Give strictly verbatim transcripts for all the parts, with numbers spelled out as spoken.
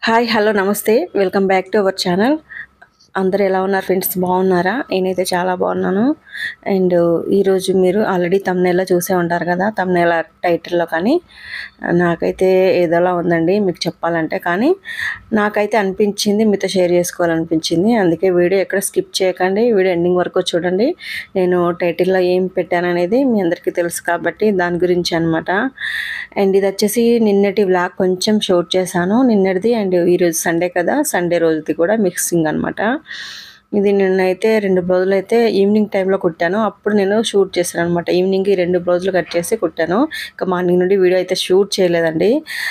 Hi hello namaste welcome back to our channel. అందరూ ఎలా ఉన్నారు ఫ్రెండ్స్, బాగున్నారా? నేనైతే చాలా బాగున్నాను. అండ్ ఈరోజు మీరు ఆల్రెడీ తమ్నెయిల్లో చూసే ఉంటారు కదా, తమ్నెయిల్ టైటిల్లో. కానీ నాకైతే ఏదోలా ఉందండి మీకు చెప్పాలంటే. కానీ నాకైతే అనిపించింది మీతో షేర్ చేసుకోవాలనిపించింది. అందుకే వీడియో ఎక్కడ స్కిప్ చేయకండి, వీడియో ఎండింగ్ వరకు చూడండి. నేను టైటిల్లో ఏం పెట్టాననేది మీ అందరికీ తెలుసు కాబట్టి దాని గురించి అనమాట. అండ్ ఇది వచ్చేసి నిన్నటి వ్లాగ్ కొంచెం షూట్ చేశాను, నిన్నటిది. అండ్ ఈరోజు సండే కదా, సండే రోజుది కూడా మిక్సింగ్ అనమాట. ఇది నిన్నైతే రెండు బ్లౌజులు అయితే ఈవినింగ్ టైంలో కుట్టాను. అప్పుడు నేను షూట్ చేశాను అనమాట. ఈవినింగ్ ఈ రెండు బ్లౌజులు కట్ చేసి కుట్టాను. ఇంకా మార్నింగ్ నుండి వీడియో అయితే షూట్ చేయలేదండి.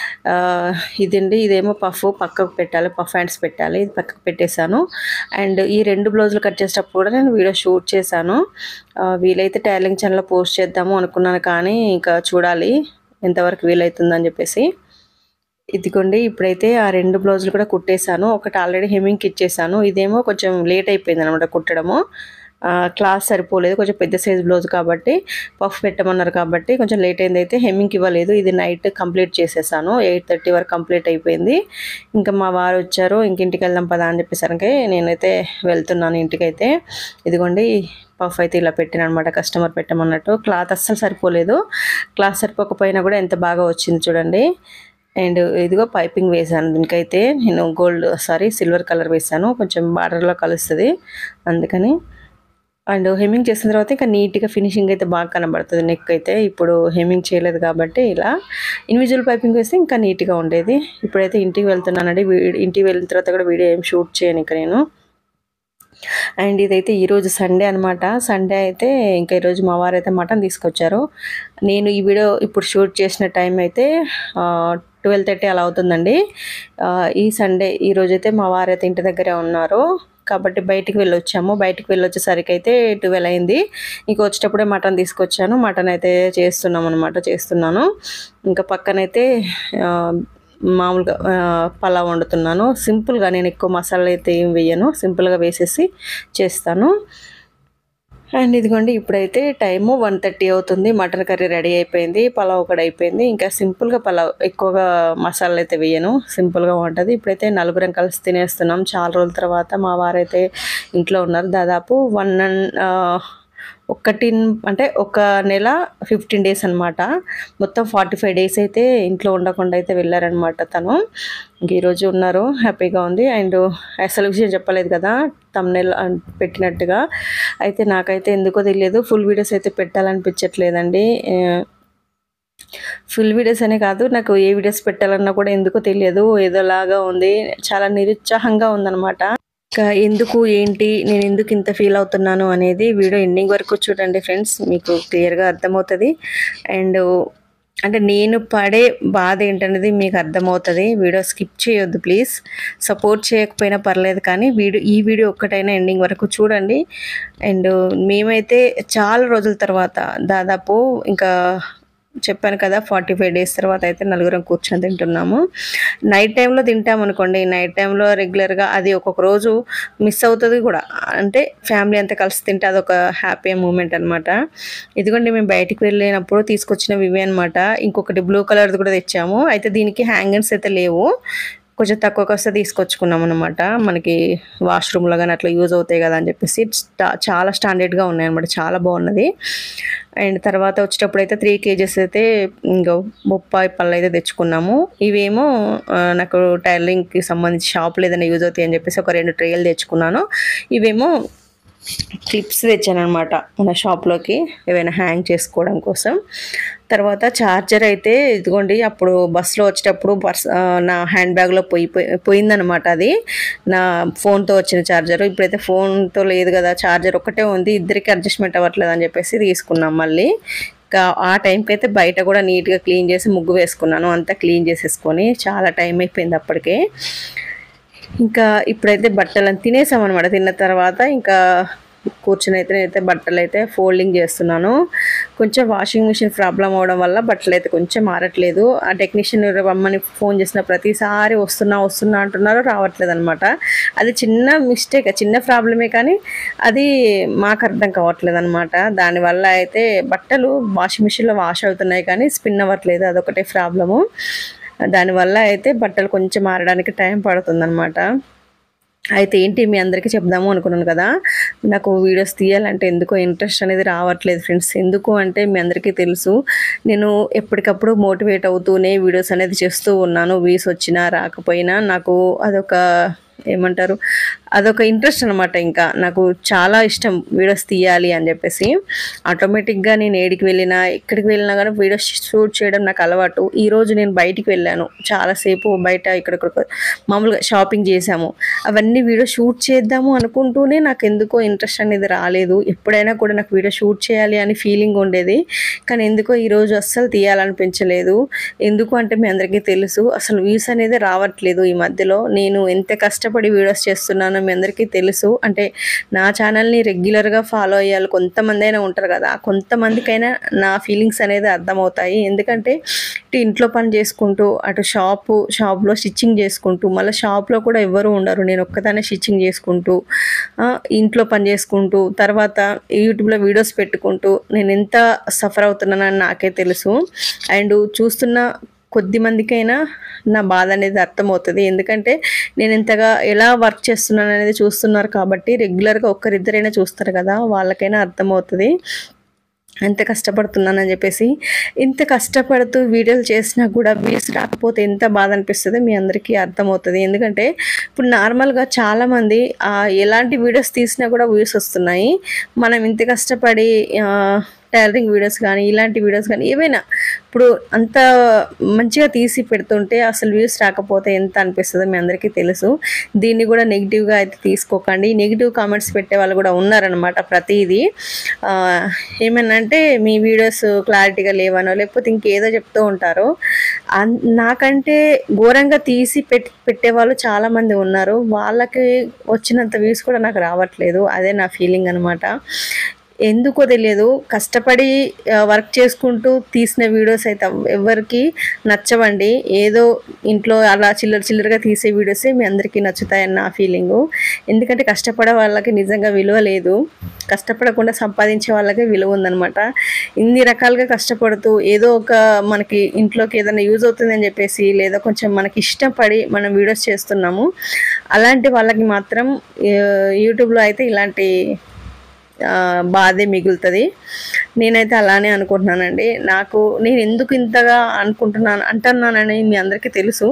ఇదండి, ఇదేమో పఫ్ పక్కకు పెట్టాలి, పఫ్ హ్యాండ్స్ పెట్టాలి, ఇది పక్కకు పెట్టేశాను. అండ్ ఈ రెండు బ్లౌజులు కట్ చేసేటప్పుడు కూడా నేను వీడియో షూట్ చేశాను. వీలైతే టైలరింగ్ ఛానల్లో పోస్ట్ చేద్దాము అనుకున్నాను, కానీ ఇంకా చూడాలి ఎంతవరకు వీలవుతుందని చెప్పేసి. ఇదిగోండి, ఇప్పుడైతే ఆ రెండు బ్లౌజులు కూడా కుట్టేశాను. ఒకటి ఆల్రెడీ హెమ్మింగ్కి ఇచ్చేసాను. ఇదేమో కొంచెం లేట్ అయిపోయింది అనమాట కుట్టడము. క్లాస్ సరిపోలేదు, కొంచెం పెద్ద సైజ్ బ్లౌజ్ కాబట్టి, పఫ్ పెట్టమన్నారు కాబట్టి కొంచెం లేట్ అయింది. అయితే హెమ్మింగ్కి ఇవ్వలేదు. ఇది నైట్ కంప్లీట్ చేసేసాను, ఎయిట్ థర్టీ వరకు కంప్లీట్ అయిపోయింది. ఇంకా మా వారు వచ్చారు, ఇంక ఇంటికి వెళ్దాం పదా అని చెప్పేసరికి నేనైతే వెళ్తున్నాను ఇంటికైతే. ఇదిగోండి, పఫ్ అయితే ఇలా పెట్టాను అనమాట, కస్టమర్ పెట్టమన్నట్టు. క్లాత్ అస్సలు సరిపోలేదు. క్లాత్ సరిపోకపోయినా కూడా ఎంత బాగా వచ్చింది చూడండి. అండ్ ఇదిగో పైపింగ్ వేసాను దీనికైతే. నేను గోల్డ్ సారీ సిల్వర్ కలర్ వేసాను, కొంచెం బార్డర్లో కలుస్తుంది అందుకని. అండ్ హెమ్మింగ్ చేసిన తర్వాత ఇంకా నీట్గా ఫినిషింగ్ అయితే బాగా కనబడుతుంది. నెక్ అయితే ఇప్పుడు హెమ్మింగ్ చేయలేదు కాబట్టి ఇలా ఇండివిజువల్ పైపింగ్ వేస్తే ఇంకా నీట్గా ఉండేది. ఇప్పుడైతే ఇంటికి వెళ్తున్నానండి. ఇంటికి వెళ్ళిన తర్వాత కూడా వీడియో ఏం షూట్ చేయను ఇంకా నేను. అండ్ ఇదైతే ఈరోజు సండే అనమాట. సండే అయితే ఇంకా ఈరోజు మా వారు అయితే మటన్ తీసుకొచ్చారు. నేను ఈ వీడియో ఇప్పుడు షూట్ చేసిన టైం అయితే ట్వెల్వ్ థర్టీ అలా అవుతుందండి. ఈ సండే ఈరోజు అయితే మా వారు అయితే ఇంటి దగ్గరే ఉన్నారు కాబట్టి బయటికి వెళ్ళొచ్చాము. బయటికి వెళ్ళొచ్చేసరికి అయితే ట్వెల్వ్ అయింది. ఇంకా వచ్చేటప్పుడే మటన్ తీసుకొచ్చాను. మటన్ అయితే చేస్తున్నాం అనమాట, చేస్తున్నాను. ఇంకా పక్కనైతే మామూలుగా పలావ్ వండుతున్నాను. సింపుల్గా, నేను ఎక్కువ మసాలా అయితే ఏం వేయను, సింపుల్గా వేసేసి చేస్తాను. అండ్ ఇదిగోండి, ఇప్పుడైతే టైము వన్ థర్టీ అవుతుంది. మటన్ కర్రీ రెడీ అయిపోయింది, పలావ్ కూడా అయిపోయింది. ఇంకా సింపుల్గా పలావ్, ఎక్కువగా మసాలాలు అయితే వేయను, సింపుల్గా ఉంటుంది. ఇప్పుడైతే నలుగురం కలిసి తినేస్తున్నాం. చాలా రోజుల తర్వాత మా వారైతే ఇంట్లో ఉన్నారు. దాదాపు వన్ అండ్ ఒకటి అంటే ఒక నెల ఫిఫ్టీన్ డేస్ అనమాట. మొత్తం ఫార్టీ ఫైవ్ డేస్ అయితే ఇంట్లో ఉండకుండా అయితే వెళ్ళారనమాట తను. ఇంక ఈరోజు ఉన్నారు, హ్యాపీగా ఉంది. అండ్ అసలు విషయం చెప్పలేదు కదా తమ్నెయిల్ పెట్టినట్టుగా. అయితే నాకైతే ఎందుకో తెలియదు, ఫుల్ వీడియోస్ అయితే పెట్టాలనిపించట్లేదండి. ఫుల్ వీడియోస్ అనే కాదు, నాకు ఏ వీడియోస్ పెట్టాలన్నా కూడా ఎందుకో తెలియదు, ఏదోలాగా ఉంది, చాలా నిరుత్సాహంగా ఉందన్నమాట. ఇంకా ఎందుకు ఏంటి, నేను ఎందుకు ఇంత ఫీల్ అవుతున్నాను అనేది వీడియో ఎండింగ్ వరకు చూడండి ఫ్రెండ్స్, మీకు క్లియర్గా అర్థమవుతుంది. అండ్ అంటే నేను పడే బాధ ఏంటనేది మీకు అర్థమవుతుంది. వీడియో స్కిప్ చేయొద్దు ప్లీజ్. సపోర్ట్ చేయకపోయినా పర్లేదు, కానీ వీడియో ఈ వీడియో ఒక్కటైనా ఎండింగ్ వరకు చూడండి. అండ్ మేమైతే చాలా రోజుల తర్వాత, దాదాపు ఇంకా చెప్పాను కదా ఫార్టీ ఫైవ్ డేస్ తర్వాత అయితే నలుగురం కూర్చొని తింటున్నాము. నైట్ టైంలో తింటాం అనుకోండి, నైట్ టైంలో రెగ్యులర్గా అది ఒక్కొక్క రోజు మిస్ అవుతుంది కూడా. అంటే ఫ్యామిలీ అంతా కలిసి తింటే అదొక హ్యాపీ మూమెంట్ అనమాట. ఇదిగోండి, మేము బయటికి వెళ్ళినప్పుడు తీసుకొచ్చినవి ఇవే అనమాట. ఇంకొకటి బ్లూ కలర్ది కూడా తెచ్చాము. అయితే దీనికి హ్యాంగర్స్ అయితే లేవు, కొంచెం తక్కువ వస్తే తీసుకొచ్చుకున్నాం అనమాట. మనకి వాష్రూమ్లో కానీ అట్లా యూజ్ అవుతాయి కదా అని చెప్పేసి. చాలా స్టాండర్డ్గా ఉన్నాయి అనమాట, చాలా బాగున్నది. అండ్ తర్వాత వచ్చేటప్పుడు అయితే త్రీ కేజెస్ అయితే ఇంకా బొప్పాయి పళ్ళు అయితే తెచ్చుకున్నాము. ఇవేమో నాకు టైలరింగ్కి సంబంధించి షాప్లో ఏదైనా యూజ్ అవుతాయి అని చెప్పేసి ఒక రెండు ట్రేలు తెచ్చుకున్నాను. ఇవేమో క్లిప్స్ తెచ్చాను అనమాట మన షాప్లోకి, ఏవైనా హ్యాంగ్ చేసుకోవడం కోసం. తర్వాత ఛార్జర్ అయితే ఇదిగోండి, అప్పుడు బస్సులో వచ్చేటప్పుడు పర్స్ నా హ్యాండ్ బ్యాగ్లో పోయి పోయిందనమాట. అది నా ఫోన్తో వచ్చిన ఛార్జర్. ఇప్పుడైతే ఫోన్తో లేదు కదా, ఛార్జర్ ఒక్కటే ఉంది, ఇద్దరికి అడ్జస్ట్మెంట్ అవ్వట్లేదు అని చెప్పేసి తీసుకున్నాం మళ్ళీ. ఇంకా ఆ టైంకి అయితే బయట కూడా నీట్గా క్లీన్ చేసి ముగ్గు వేసుకున్నాను. అంతా క్లీన్ చేసేసుకొని చాలా టైం అయిపోయింది అప్పటికే. ఇంకా ఇప్పుడైతే బట్టలను తినేసామన్నమాట. తిన్న తర్వాత ఇంకా కూర్చొని అయితే నేనైతే బట్టలు అయితే ఫోల్డింగ్ చేస్తున్నాను. కొంచెం వాషింగ్ మిషన్ ప్రాబ్లం అవడం వల్ల బట్టలు అయితే కొంచెం మారట్లేదు. ఆ టెక్నీషియన్ రమ్మని ఫోన్ చేసిన ప్రతిసారి వస్తున్నా వస్తున్నా అంటున్నారు, రావట్లేదు అనమాట. అది చిన్న మిస్టేక్, చిన్న ప్రాబ్లమే, కానీ అది మాకు అర్థం కావట్లేదు అనమాట. దానివల్ల అయితే బట్టలు వాషింగ్ మిషన్లో వాష్ అవుతున్నాయి కానీ స్పిన్ అవ్వట్లేదు, అదొకటే ప్రాబ్లము. దానివల్ల అయితే బట్టలు కొంచెం ఆరడానికి టైం పడుతుందన్నమాట. అయితే ఏంటి మీ అందరికీ చెప్దాము అనుకున్నాను కదా, నాకు వీడియోస్ తీయాలంటే ఎందుకో ఇంట్రెస్ట్ అనేది రావట్లేదు ఫ్రెండ్స్. ఎందుకు అంటే మీ అందరికీ తెలుసు, నేను ఎప్పటికప్పుడు మోటివేట్ అవుతూనే వీడియోస్ అనేది చేస్తూ ఉన్నాను. వ్యూస్ వచ్చినా రాకపోయినా నాకు అదొక ఏమంటారు అదొక ఇంట్రెస్ట్ అనమాట. ఇంకా నాకు చాలా ఇష్టం వీడియోస్ తీయాలి అని చెప్పేసి. ఆటోమేటిక్గా నేను ఏడికి వెళ్ళినా ఎక్కడికి వెళ్ళినా కానీ వీడియోస్ షూట్ చేయడం నాకు అలవాటు. ఈరోజు నేను బయటికి వెళ్ళాను, చాలాసేపు బయట ఇక్కడ మామూలుగా షాపింగ్ చేశాము. అవన్నీ వీడియో షూట్ చేద్దాము అనుకుంటూనే నాకు ఎందుకో ఇంట్రెస్ట్ అనేది రాలేదు. ఎప్పుడైనా కూడా నాకు వీడియో షూట్ చేయాలి అని ఫీలింగ్ ఉండేది, కానీ ఎందుకో ఈరోజు అస్సలు తీయాలనిపించలేదు. ఎందుకు అంటే మీ అందరికీ తెలుసు, అసలు వ్యూస్ అనేది రావట్లేదు ఈ మధ్యలో. నేను ఎంత కష్టపడి వీడియోస్ చేస్తున్నానో మీ అందరికీ తెలుసు. అంటే నా ఛానల్ని రెగ్యులర్గా ఫాలో అయ్యాలి కొంతమంది అయినా ఉంటారు కదా, కొంతమందికైనా నా ఫీలింగ్స్ అనేది అర్థమవుతాయి. ఎందుకంటే ఇటు ఇంట్లో పని చేసుకుంటూ, అటు షాపు షాప్లో స్టిచ్చింగ్ చేసుకుంటూ, మళ్ళీ షాప్లో కూడా ఎవరు ఉండరు, నేను ఒక్కదానే స్టిచ్చింగ్ చేసుకుంటూ ఇంట్లో పని చేసుకుంటూ, తర్వాత యూట్యూబ్లో వీడియోస్ పెట్టుకుంటూ నేను ఎంత సఫర్ అవుతున్నానని నాకే తెలుసు. అండ్ చూస్తున్న కొద్ది మందికైనా నా బాధ అనేది అర్థమవుతుంది. ఎందుకంటే నేను ఇంతగా ఎలా వర్క్ చేస్తున్నాను అనేది చూస్తున్నారు కాబట్టి, రెగ్యులర్గా ఒక్కరిద్దరైనా చూస్తారు కదా, వాళ్ళకైనా అర్థమవుతుంది ఎంత కష్టపడుతున్నానని చెప్పేసి. ఇంత కష్టపడుతూ వీడియోలు చేసినా కూడా వ్యూస్ రాకపోతే ఎంత బాధ అనిపిస్తుందో మీ అందరికీ అర్థమవుతుంది. ఎందుకంటే ఇప్పుడు నార్మల్గా చాలామంది ఎలాంటి వీడియోస్ తీసినా కూడా వ్యూస్ వస్తున్నాయి. మనం ఇంత కష్టపడి టైలరింగ్ వీడియోస్ కానీ ఇలాంటి వీడియోస్ కానీ ఏవైనా ఇప్పుడు అంత మంచిగా తీసి పెడుతుంటే అసలు వ్యూస్ రాకపోతే ఎంత అనిపిస్తుందో మీ అందరికీ తెలుసు. దీన్ని కూడా నెగిటివ్గా అయితే తీసుకోకండి. నెగిటివ్ కామెంట్స్ పెట్టే వాళ్ళు కూడా ఉన్నారనమాట. ప్రతిదీ ఏమన్నా అంటే మీ వీడియోస్ క్లారిటీగా లేవనో లేకపోతే ఇంకేదో చెప్తూ ఉంటారు. నాకంటే ఘోరంగా తీసి పెట్టి పెట్టేవాళ్ళు చాలామంది ఉన్నారు. వాళ్ళకి వచ్చినంత వ్యూస్ కూడా నాకు రావట్లేదు. అదే నా ఫీలింగ్ అనమాట. ఎందుకో తెలియదు, కష్టపడి వర్క్ చేసుకుంటూ తీసిన వీడియోస్ అయితే ఎవరికి నచ్చవండి. ఏదో ఇంట్లో అలా చిల్లర చిల్లరగా తీసే వీడియోసే మీ అందరికీ నచ్చుతాయని నా ఫీలింగు. ఎందుకంటే కష్టపడే వాళ్ళకి నిజంగా విలువ లేదు, కష్టపడకుండా సంపాదించే వాళ్ళకే విలువ ఉందనమాట. ఇన్ని రకాలుగా కష్టపడుతూ ఏదో ఒక మనకి ఇంట్లోకి ఏదైనా యూజ్ అవుతుందని చెప్పేసి, లేదా కొంచెం మనకి ఇష్టపడి మనం వీడియోస్ చేస్తున్నాము, అలాంటి వాళ్ళకి మాత్రం యూట్యూబ్లో అయితే ఇలాంటి బాధే మిగులుతుంది. నేనైతే అలానే అనుకుంటున్నానండి. నాకు నేను ఎందుకు ఇంతగా అనుకుంటున్నాను అంటున్నానని మీ అందరికీ తెలుసు.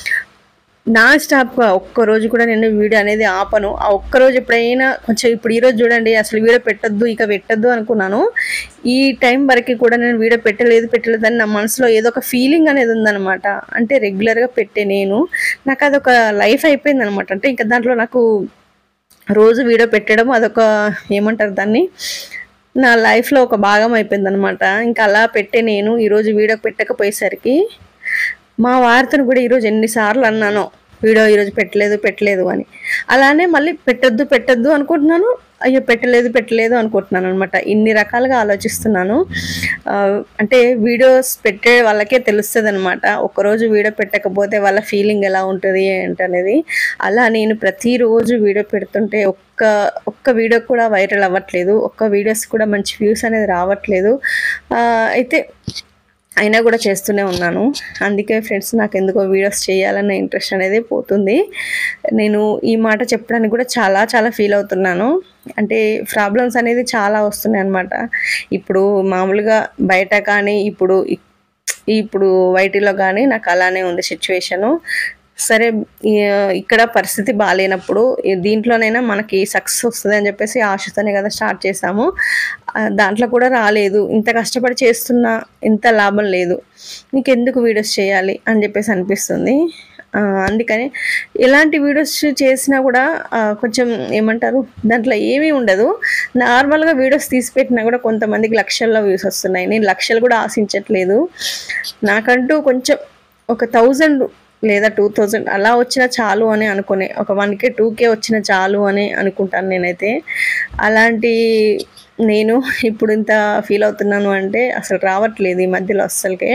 నా స్టాప్గా ఒక్కరోజు కూడా నేను వీడియో అనేది ఆపను. ఆ ఒక్కరోజు ఎప్పుడైనా కొంచెం ఇప్పుడు ఈరోజు చూడండి అసలు వీడియో పెట్టద్దు ఇక పెట్టద్దు అనుకున్నాను. ఈ టైం వరకు కూడా నేను వీడియో పెట్టలేదు పెట్టలేదు అని నా మనసులో ఏదో ఒక ఫీలింగ్ అనేది ఉందన్నమాట. అంటే రెగ్యులర్గా పెట్టే నేను నాకు అదొక లైఫ్ అయిపోయింది అనమాట. అంటే ఇంకా దాంట్లో నాకు రోజు వీడియో పెట్టడం అదొక ఏమంటారు దాన్ని, నా లైఫ్లో ఒక భాగం అయిపోయింది అనమాట. ఇంకా అలా పెట్టే నేను ఈరోజు వీడియో పెట్టకపోయేసరికి మా వారితో కూడా ఈరోజు ఎన్నిసార్లు అన్నానో వీడియో ఈరోజు పెట్టలేదు పెట్టలేదు అని. అలానే మళ్ళీ పెట్టద్దు పెట్టద్దు అనుకుంటున్నాను, అయ్యో పెట్టలేదు పెట్టలేదు అనుకుంటున్నాను అనమాట. ఇన్ని రకాలుగా ఆలోచిస్తున్నాను. అంటే వీడియోస్ పెట్టే వాళ్ళకే తెలుస్తుంది అనమాట, ఒక్కరోజు వీడియో పెట్టకపోతే వాళ్ళ ఫీలింగ్ ఎలా ఉంటుంది ఏంటనేది. అలా నేను ప్రతిరోజు వీడియో పెడుతుంటే ఒక్క ఒక్క వీడియో కూడా వైరల్ అవ్వట్లేదు, ఒక్క వీడియోస్ కూడా మంచి వ్యూస్ అనేది రావట్లేదు. అయితే అయినా కూడా చేస్తూనే ఉన్నాను. అందుకే ఫ్రెండ్స్ నాకు ఎందుకో వీడియోస్ చేయాలన్న ఇంట్రెస్ట్ అనేది పోతుంది. నేను ఈ మాట చెప్పడానికి కూడా చాలా చాలా ఫీల్ అవుతున్నాను. అంటే ప్రాబ్లమ్స్ అనేది చాలా వస్తున్నాయి అన్నమాట. ఇప్పుడు మామూలుగా బయట కానీ ఇప్పుడు ఇప్పుడు వైటీలో కానీ నాకు అలానే ఉంది సిచ్యువేషను. సరే ఇక్కడ పరిస్థితి బాగాలేనప్పుడు దీంట్లోనైనా మనకి సక్సెస్ వస్తుంది అని చెప్పేసి ఆశతోనే కదా స్టార్ట్ చేసాము. దాంట్లో కూడా రాలేదు, ఇంత కష్టపడి చేస్తున్నా ఇంత లాభం లేదు, నీకెందుకు వీడియోస్ చేయాలి అని చెప్పేసి అనిపిస్తుంది. అందుకని ఎలాంటి వీడియోస్ చేసినా కూడా కొంచెం ఏమంటారు దాంట్లో ఏమీ ఉండదు. నార్మల్గా వీడియోస్ తీసి పెట్టినా కూడా కొంతమందికి లక్షల్లో వ్యూస్ వస్తున్నాయి. నేను లక్షలు కూడా ఆశించట్లేదు. నాకంటూ కొంచెం ఒక థౌజండ్ లేదా టూ థౌజండ్ అలా వచ్చినా చాలు అని అనుకునే, ఒక వన్ కే టూ కే వచ్చినా చాలు అని అనుకుంటాను నేనైతే. అలాంటి నేను ఇప్పుడు ఇంత ఫీల్ అవుతున్నాను అంటే అసలు రావట్లేదు ఈ మధ్యలో అస్సలకే.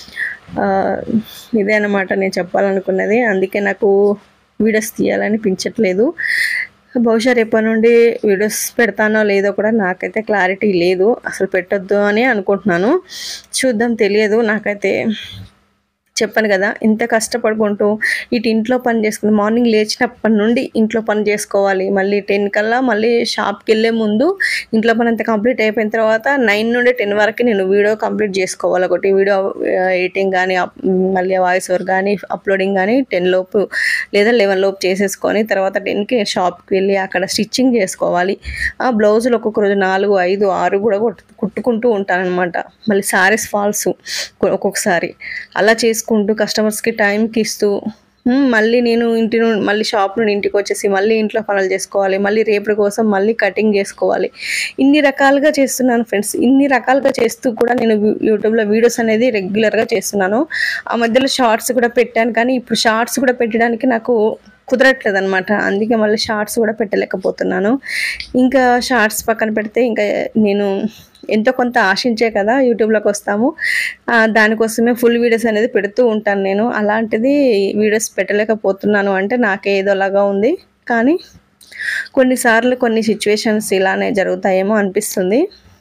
ఇదే అన్నమాట నేను చెప్పాలనుకున్నది. అందుకే నాకు వీడియోస్ తీయాలనిపించట్లేదు. బహుశా రేపటి నుండి వీడియోస్ పెడతానో లేదో కూడా నాకైతే క్లారిటీ లేదు. అసలు పెట్టొద్దు అని అనుకుంటున్నాను, చూద్దాం, తెలియదు. నాకైతే చెప్పాను కదా, ఇంత కష్టపడుకుంటూ ఇటు ఇంట్లో పని చేసుకుని మార్నింగ్ లేచినప్పటి నుండి ఇంట్లో పని చేసుకోవాలి, మళ్ళీ టెన్ కల్లా మళ్ళీ షాప్కి వెళ్ళే ముందు ఇంట్లో పని అంతా కంప్లీట్ అయిపోయిన తర్వాత నైన్ నుండి టెన్ వరకు నేను వీడియో కంప్లీట్ చేసుకోవాలి. ఒకటి వీడియో ఎడిటింగ్ కానీ మళ్ళీ వాయిస్ ఓవర్ కానీ అప్లోడింగ్ కానీ టెన్ లోపు లేదా లెవెన్ లోపు చేసేసుకొని తర్వాత టెన్కి షాప్కి వెళ్ళి అక్కడ స్టిచ్చింగ్ చేసుకోవాలి. ఆ బ్లౌజులు ఒక్కొక్క రోజు నాలుగు ఐదు ఆరు కూడా కుట్టుకుంటూ ఉంటానన్నమాట. మళ్ళీ శారీస్ ఫాల్స్ ఒక్కొక్కసారి అలా చేసుకుంటూ కస్టమర్స్కి టైంకి ఇస్తూ మళ్ళీ నేను ఇంటి నుండి మళ్ళీ షాప్ నుండి ఇంటికి వచ్చేసి మళ్ళీ ఇంట్లో పనులు చేసుకోవాలి, మళ్ళీ రేపటి కోసం మళ్ళీ కటింగ్ చేసుకోవాలి. ఇన్ని రకాలుగా చేస్తున్నాను ఫ్రెండ్స్. ఇన్ని రకాలుగా చేస్తూ కూడా నేను యూట్యూబ్లో వీడియోస్ అనేది రెగ్యులర్గా చేస్తున్నాను. ఆ మధ్యలో షార్ట్స్ కూడా పెట్టాను, కానీ ఇప్పుడు షార్ట్స్ కూడా పెట్టడానికి నాకు కుదరట్లేదు అనమాట. అందుకే మళ్ళీ షార్ట్స్ కూడా పెట్టలేకపోతున్నాను. ఇంకా షార్ట్స్ పక్కన పెడితే ఇంకా నేను ఎంతో కొంత ఆశించే కదా యూట్యూబ్లోకి వస్తాము, దానికోసమే ఫుల్ వీడియోస్ అనేది పెడుతూ ఉంటాను నేను. అలాంటిది వీడియోస్ పెట్టలేకపోతున్నాను అంటే నాకే ఏదోలాగా ఉంది. కానీ కొన్నిసార్లు కొన్ని సిచ్యువేషన్స్ ఇలానే జరుగుతాయేమో అనిపిస్తుంది.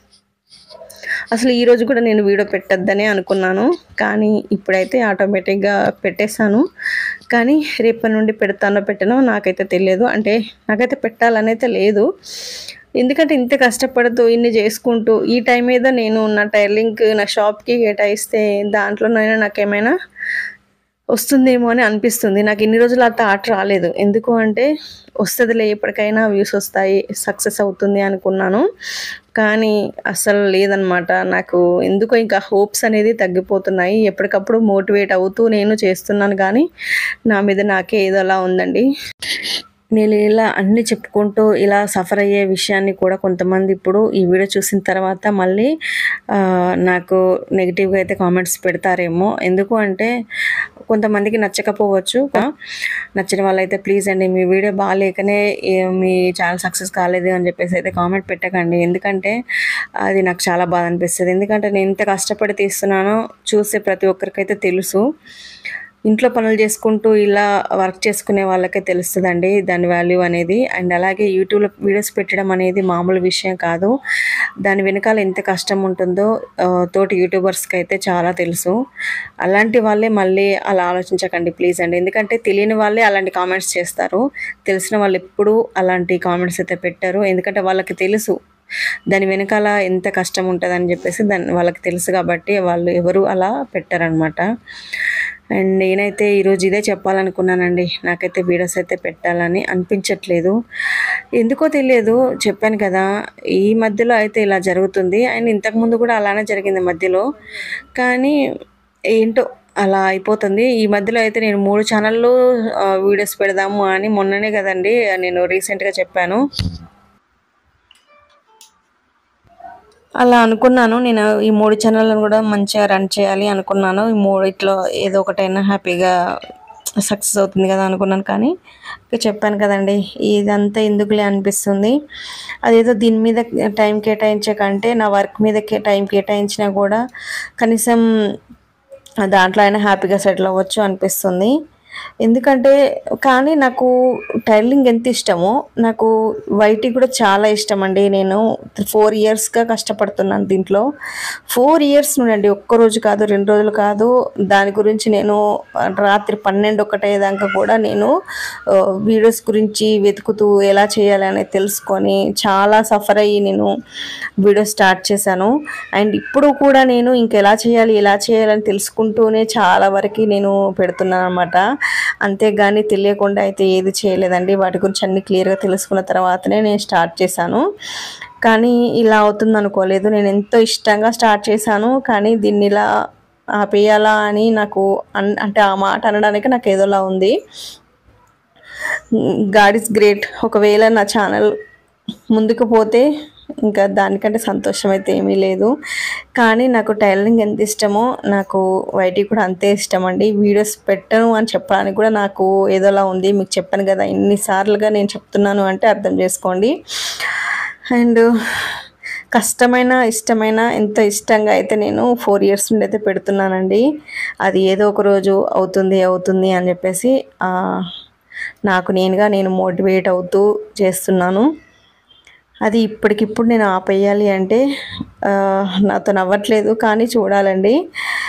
అసలు ఈరోజు కూడా నేను వీడియో పెట్టొద్దనే అనుకున్నాను, కానీ ఇప్పుడైతే ఆటోమేటిక్గా పెట్టేశాను. కానీ రేపటి నుండి పెడతానో పెట్టనో నాకైతే తెలియదు. అంటే నాకైతే పెట్టాలనైతే లేదు, ఎందుకంటే ఇంత కష్టపడుతూ ఇన్ని చేసుకుంటూ ఈ టైం మీద నేను నా టైలరింగ్ నా షాప్కి కేటాయిస్తే దాంట్లోనైనా నాకేమైనా వస్తుందేమో అని అనిపిస్తుంది. నాకు ఇన్ని రోజులు ఆ థాట్ రాలేదు. ఎందుకు అంటే వస్తుందిలే, ఎప్పటికైనా వ్యూస్ వస్తాయి, సక్సెస్ అవుతుంది అనుకున్నాను. కానీ అసలు లేదనమాట. నాకు ఎందుకో ఇంకా హోప్స్ అనేది తగ్గిపోతున్నాయి. ఎప్పటికప్పుడు మోటివేట్ అవుతూ నేను చేస్తున్నాను, కానీ నా మీద నాకే ఏదోలా ఉందండి. నేను ఇలా అన్నీ చెప్పుకుంటూ ఇలా సఫర్ అయ్యే విషయాన్ని కూడా కొంతమంది ఇప్పుడు ఈ వీడియో చూసిన తర్వాత మళ్ళీ నాకు నెగిటివ్గా అయితే కామెంట్స్ పెడతారేమో. ఎందుకు అంటే కొంతమందికి నచ్చకపోవచ్చు. నచ్చిన వాళ్ళైతే ప్లీజ్ అండి, మీ వీడియో బాగాలేకనే మీ ఛానల్ సక్సెస్ కాలేదు అని చెప్పేసి అయితే కామెంట్ పెట్టకండి. ఎందుకంటే అది నాకు చాలా బాధ అనిపిస్తుంది. ఎందుకంటే నేను ఇంత కష్టపడి తీస్తున్నానో చూసే ప్రతి ఒక్కరికైతే తెలుసు. ఇంట్లో పనులు చేసుకుంటూ ఇలా వర్క్ చేసుకునే వాళ్ళకే తెలుస్తుందండి దాని వాల్యూ అనేది. అండ్ అలాగే యూట్యూబ్లో వీడియోస్ పెట్టడం అనేది మామూలు విషయం కాదు. దాని వెనకాల ఎంత కష్టం ఉంటుందో తోటి యూట్యూబర్స్కి అయితే చాలా తెలుసు. అలాంటి వాళ్ళే మళ్ళీ అలా ఆలోచించకండి ప్లీజ్ అండి. ఎందుకంటే తెలియని వాళ్ళే అలాంటి కామెంట్స్ చేస్తారు, తెలిసిన వాళ్ళు ఎప్పుడూ అలాంటి కామెంట్స్ అయితే పెట్టారు. ఎందుకంటే వాళ్ళకి తెలుసు దాని వెనకాల ఎంత కష్టం ఉంటుందని చెప్పేసి దాని వాళ్ళకి తెలుసు, కాబట్టి వాళ్ళు ఎవరు అలా పెట్టారనమాట. అండ్ నేనైతే ఈరోజు ఇదే చెప్పాలనుకున్నానండి. నాకైతే వీడియోస్ అయితే పెట్టాలని అనిపించట్లేదు, ఎందుకో తెలియదు. చెప్పాను కదా ఈ మధ్యలో అయితే ఇలా జరుగుతుంది. అండ్ ఇంతకుముందు కూడా అలానే జరిగింది మధ్యలో, కానీ ఏంటో అలా అయిపోతుంది. ఈ మధ్యలో అయితే నేను మూడు ఛానళ్ళు వీడియోస్ పెడదాము అని మొన్ననే కదండి నేను రీసెంట్గా చెప్పాను. అలా అనుకున్నాను. నేను ఈ మూడు ఛానళ్ళను కూడా మంచిగా రన్ చేయాలి అనుకున్నాను. ఈ మూడిట్లో ఏదో ఒకటైనా హ్యాపీగా సక్సెస్ అవుతుంది కదా అనుకున్నాను. కానీ ఇక చెప్పాను కదండి, ఇదంతా ఎందుకులే అనిపిస్తుంది. అదేదో దీని మీద టైం కేటాయించే కంటే నా వర్క్ మీద టైం కేటాయించినా కూడా కనీసం దాంట్లో అయినా హ్యాపీగా సెటిల్ అవ్వచ్చు అనిపిస్తుంది. ఎందుకంటే కానీ నాకు టైలరింగ్ ఎంత ఇష్టమో నాకు వైటీ కూడా చాలా ఇష్టం అండి. నేను ఫోర్ ఇయర్స్గా కష్టపడుతున్నాను దీంట్లో. ఫోర్ ఇయర్స్ నుండి ఒక్కరోజు కాదు, రెండు రోజులు కాదు, దాని గురించి నేను రాత్రి పన్నెండు ఒకటేదాకా కూడా నేను వీడియోస్ గురించి వెతుకుతూ ఎలా చేయాలి అనేది తెలుసుకొని చాలా సఫర్ అయ్యి నేను వీడియో స్టార్ట్ చేశాను. అండ్ ఇప్పుడు కూడా నేను ఇంకెలా చేయాలి ఎలా చేయాలని తెలుసుకుంటూనే చాలా వరకు నేను పెడుతున్నాను అనమాట. అంతేగాని తెలియకుండా అయితే ఏది చేయలేదండి. వాటి గురించి అన్ని క్లియర్గా తెలుసుకున్న తర్వాతనే నేను స్టార్ట్ చేశాను. కానీ ఇలా అవుతుంది అనుకోలేదు. నేను ఎంతో ఇష్టంగా స్టార్ట్ చేశాను, కానీ దీన్ని ఇలా ఆపేయాలా అని నాకు అంటే ఆ మాట అనడానికి నాకు ఏదోలా ఉంది. God is great. ఒకవేళ నా ఛానల్ ముందుకు పోతే ఇంకా దానికంటే సంతోషం అయితే ఏమీ లేదు. కానీ నాకు టైలరింగ్ ఎంత ఇష్టమో నాకు వైటీ కూడా అంతే ఇష్టం అండి. వీడియోస్ పెట్టను అని చెప్పడానికి కూడా నాకు ఏదోలా ఉంది. మీకు చెప్పాను కదా ఎన్నిసార్లుగా నేను చెప్తున్నాను అంటే అర్థం చేసుకోండి. అండ్ కష్టమైన ఇష్టమైన ఎంతో ఇష్టంగా అయితే నేను ఫోర్ ఇయర్స్ నుండి అయితే పెడుతున్నానండి. అది ఏదో ఒక రోజు అవుతుంది అవుతుంది అని చెప్పేసి నాకు నేనుగా నేను మోటివేట్ అవుతూ చేస్తున్నాను. అది ఇప్పటికిప్పుడు నేను ఆపేయాలి అంటే నాతో నవ్వట్లేదు, కానీ చూడాలండి.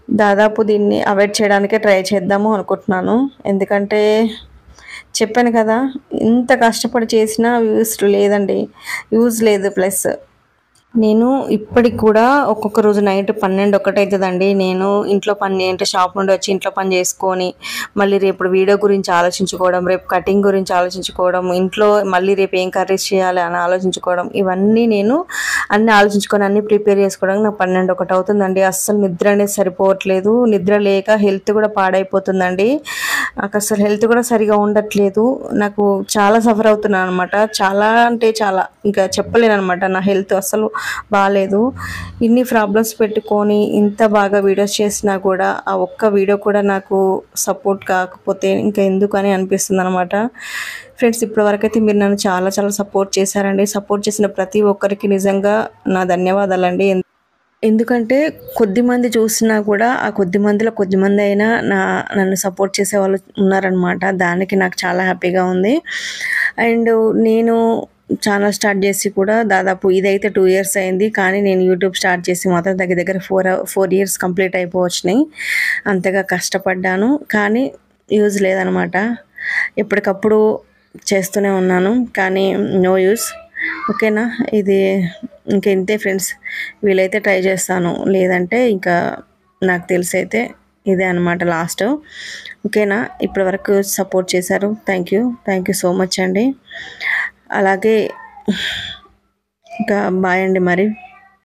దాదాపు దీన్ని అవాయిడ్ చేయడానికే ట్రై చేద్దాము అనుకుంటున్నాను. ఎందుకంటే చెప్పాను కదా, ఇంత కష్టపడి చేసినా యూస్ లేదండి, యూజ్ లేదు. ప్లస్ నేను ఇప్పటికి కూడా ఒక్కొక్క రోజు నైట్ పన్నెండు ఒకటి అవుతుందండి. నేను ఇంట్లో పని అంటే షాప్ నుండి వచ్చి ఇంట్లో పని చేసుకొని మళ్ళీ రేపు వీడియో గురించి ఆలోచించుకోవడం, రేపు కటింగ్ గురించి ఆలోచించుకోవడం, ఇంట్లో మళ్ళీ రేపు ఏం కర్రీస్ చేయాలి అని ఆలోచించుకోవడం, ఇవన్నీ నేను అన్నీ ఆలోచించుకొని అన్నీ ప్రిపేర్ చేసుకోవడానికి నాకు పన్నెండు ఒకటి అవుతుందండి. అస్సలు నిద్ర అనేది సరిపోవట్లేదు. నిద్ర లేక హెల్త్ కూడా పాడైపోతుందండి. నాకు అసలు హెల్త్ కూడా సరిగా ఉండట్లేదు. నాకు చాలా సఫర్ అవుతున్నాను అనమాట. చాలా అంటే చాలా, ఇంకా చెప్పలేను అనమాట. నా హెల్త్ అసలు బాగాలేదు. ఇన్ని ప్రాబ్లమ్స్ పెట్టుకొని ఇంత బాగా వీడియోస్ చేసినా కూడా ఆ ఒక్క వీడియో కూడా నాకు సపోర్ట్ కాకపోతే ఇంకా ఎందుకు అని అనిపిస్తుంది అనమాట. ఫ్రెండ్స్, ఇప్పటి వరకు అయితే మీరు నన్ను చాలా చాలా సపోర్ట్ చేశారండి. సపోర్ట్ చేసిన ప్రతి ఒక్కరికి నిజంగా నా ధన్యవాదాలండి. ఎందుకంటే కొద్దిమంది చూసినా కూడా ఆ కొద్ది మందిలో కొద్దిమంది అయినా నా నన్ను సపోర్ట్ చేసే వాళ్ళు ఉన్నారనమాట. దానికి నాకు చాలా హ్యాపీగా ఉంది. అండ్ నేను ఛానల్ స్టార్ట్ చేసి కూడా దాదాపు ఇదైతే టూ ఇయర్స్ అయింది. కానీ నేను యూట్యూబ్ స్టార్ట్ చేసి మాత్రం దగ్గర దగ్గర ఫోర్ ఫోర్ ఇయర్స్ కంప్లీట్ అయిపోవచ్చినాయి. అంతగా కష్టపడ్డాను కానీ యూజ్ లేదనమాట. ఎప్పటికప్పుడు చేస్తూనే ఉన్నాను కానీ నో యూస్. ఓకేనా, ఇది ఇంక ఇంతే ఫ్రెండ్స్. వీలైతే ట్రై చేస్తాను, లేదంటే ఇంకా నాకు తెలిసి అయితే ఇదే అనమాట లాస్ట్. ఓకేనా, ఇప్పటి వరకు సపోర్ట్ చేశారు. Thank you thank you so much అండి. అలాగే ఇంకా బాయ్ అండి మరి.